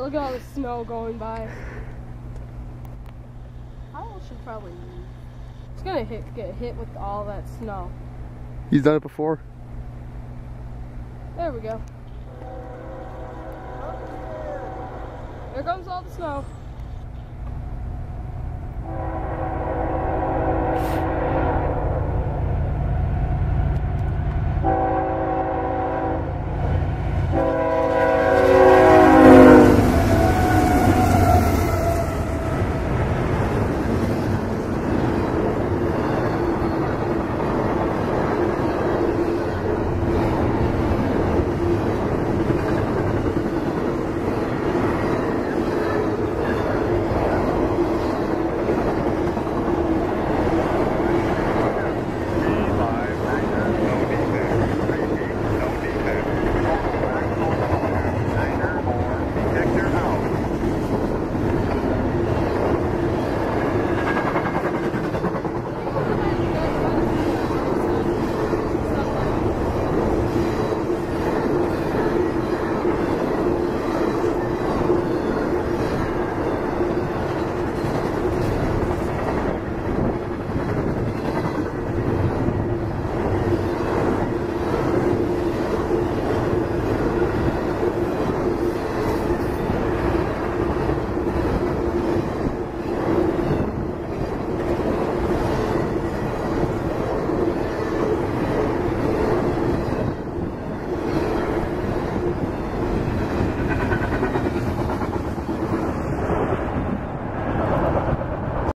Look at all the snow going by. I should probably leave. It's gonna get hit with all that snow. He's done it before. There we go. There comes all the snow.